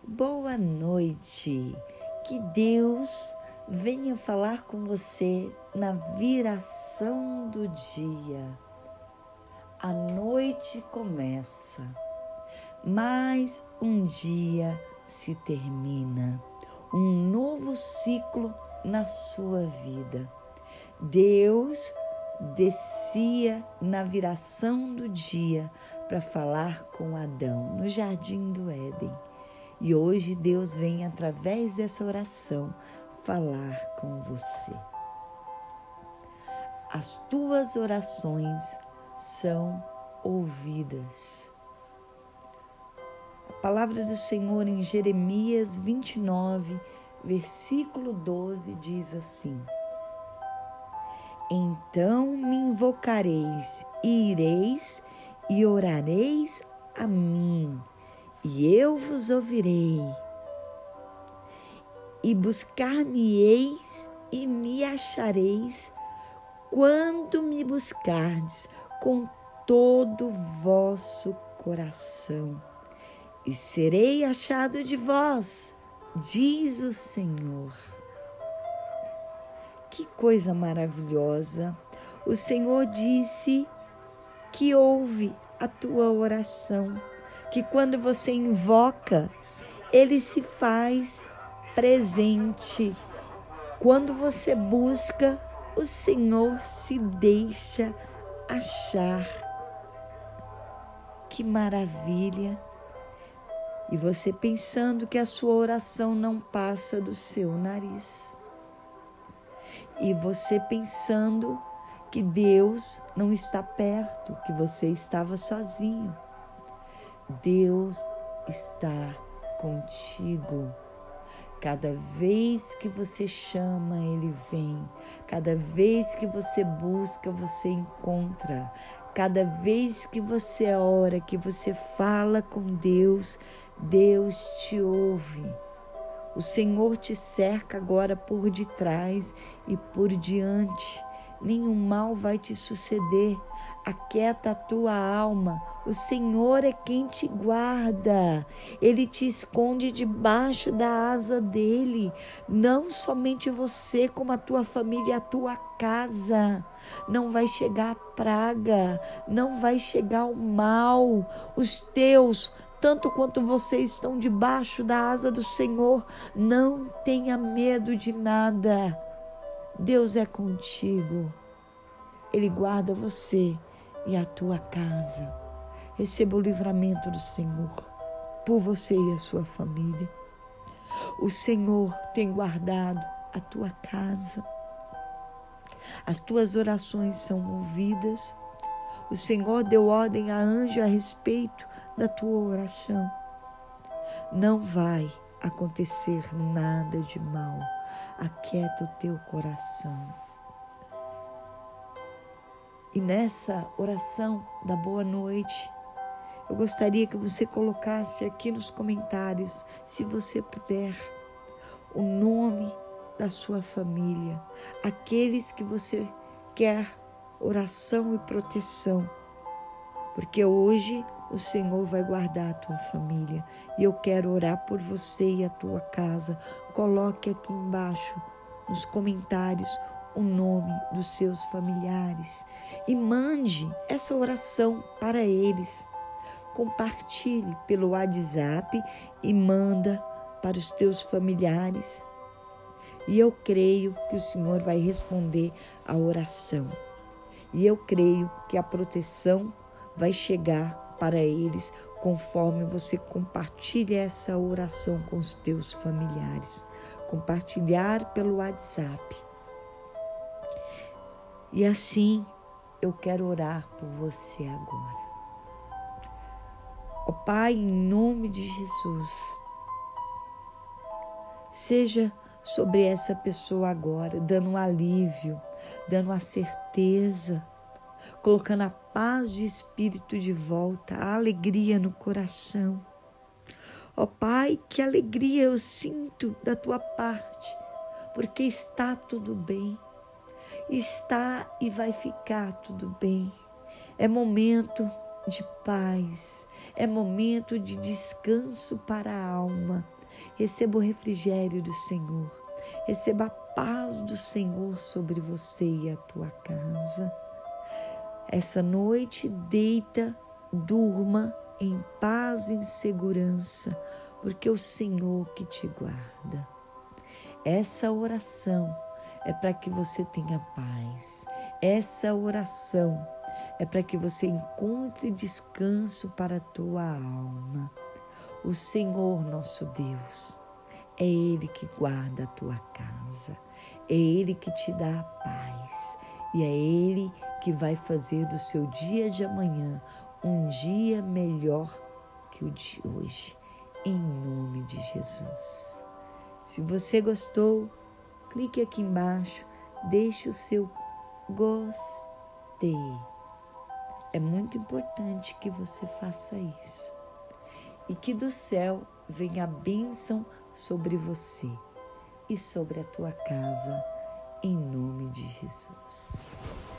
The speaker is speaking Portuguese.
Boa noite, que Deus venha falar com você na viração do dia. A noite começa, mais um dia se termina, um novo ciclo na sua vida. Deus descia na viração do dia para falar com Adão no jardim do Éden. E hoje Deus vem, através dessa oração, falar com você. As tuas orações são ouvidas. A palavra do Senhor em Jeremias 29, versículo 12, diz assim: Então me invocareis e ireis e orareis a mim, e eu vos ouvirei, e buscar-me-eis e me achareis, quando me buscardes com todo o vosso coração, e serei achado de vós, diz o Senhor. Que coisa maravilhosa! O Senhor disse que ouve a tua oração, que quando você invoca, Ele se faz presente. Quando você busca, o Senhor se deixa achar. Que maravilha! E você pensando que a sua oração não passa do seu nariz. E você pensando que Deus não está perto, que você estava sozinho. Deus está contigo. Cada vez que você chama, Ele vem. Cada vez que você busca, você encontra. Cada vez que você ora, que você fala com Deus, Deus te ouve. O Senhor te cerca agora por detrás e por diante. Nenhum mal vai te suceder. Aquieta a tua alma. O Senhor é quem te guarda. Ele te esconde debaixo da asa dele. Não somente você, como a tua família e a tua casa. Não vai chegar a praga. Não vai chegar o mal. Os teus, tanto quanto vocês estão debaixo da asa do Senhor, não tenha medo de nada. Deus é contigo. Ele guarda você e a tua casa. Receba o livramento do Senhor por você e a sua família. O Senhor tem guardado a tua casa. As tuas orações são ouvidas. O Senhor deu ordem a anjo a respeito da tua oração. Não vai acontecer nada de mal. Aquieta o teu coração. E nessa oração da boa noite, eu gostaria que você colocasse aqui nos comentários, se você puder, o nome da sua família, aqueles que você quer oração e proteção, porque hoje o Senhor vai guardar a tua família e eu quero orar por você e a tua casa. Coloque aqui embaixo nos comentários o nome dos seus familiares e mande essa oração para eles. Compartilhe pelo WhatsApp e manda para os teus familiares. E eu creio que o Senhor vai responder a oração. E eu creio que a proteção vai chegar para eles conforme você compartilha essa oração com os teus familiares. Compartilhar pelo WhatsApp. E assim eu quero orar por você agora. Ó Pai, em nome de Jesus, seja sobre essa pessoa agora, dando um alívio, dando a certeza, colocando a paz de espírito de volta, a alegria no coração. Ó Pai, que alegria eu sinto da tua parte, porque está tudo bem. Está e vai ficar tudo bem. É momento de paz, é momento de descanso para a alma. Receba o refrigério do Senhor. Receba a paz do Senhor sobre você e a tua casa. Essa noite, deita, durma em paz e em segurança, porque é o Senhor que te guarda. Essa oração é para que você tenha paz. Essa oração é para que você encontre descanso para a tua alma. O Senhor, nosso Deus, é Ele que guarda a tua casa. É Ele que te dá a paz. E é Ele que vai fazer do seu dia de amanhã um dia melhor que o de hoje. Em nome de Jesus. Se você gostou, clique aqui embaixo, deixe o seu gostei. É muito importante que você faça isso. E que do céu venha a bênção sobre você e sobre a tua casa, em nome de Jesus.